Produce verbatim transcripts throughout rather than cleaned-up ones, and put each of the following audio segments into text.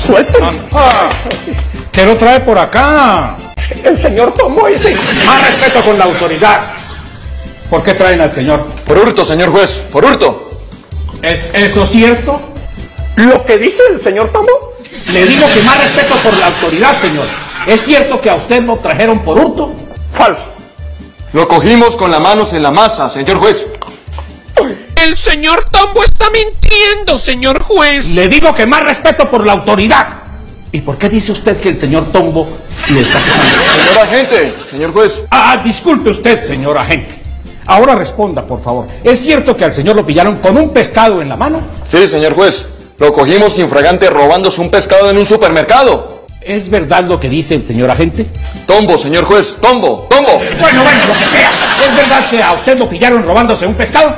Suélteme. Ah, ¿qué lo trae por acá? El señor Tombo ese. Más respeto con la autoridad. ¿Por qué traen al señor? Por hurto, señor juez, por hurto. ¿Es eso cierto? ¿Lo que dice el señor Tombo? Le digo que más respeto por la autoridad, señor. ¿Es cierto que a usted lo trajeron por hurto? Falso. Lo cogimos con las manos en la masa, señor juez. El señor Tombo está mintiendo, señor juez. Le digo que más respeto por la autoridad. ¿Y por qué dice usted que el señor Tombo le está acusando? Señor agente, señor juez. Ah, disculpe usted, señor agente. Ahora responda, por favor. ¿Es cierto que al señor lo pillaron con un pescado en la mano? Sí, señor juez. Lo cogimos infragante robándose un pescado en un supermercado. ¿Es verdad lo que dice el señor agente? Tombo, señor juez, tombo, tombo. Bueno, bueno, lo que sea. ¿Es verdad que a usted lo pillaron robándose un pescado?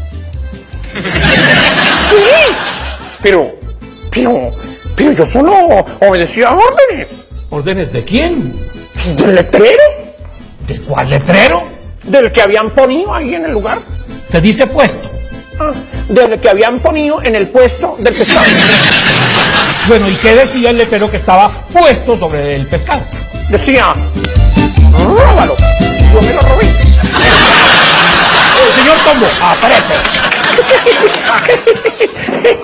Sí. Pero, pero, pero yo solo obedecía órdenes. ¿Órdenes de quién? ¿Del letrero? ¿De cuál letrero? Del que habían ponido ahí en el lugar. Se dice puesto. Ah, del que habían ponido en el puesto del pescado. Bueno, ¿y qué decía el letrero que estaba puesto sobre el pescado? Decía, róbalo. Yo me lo robé. El señor Tombo, aparece.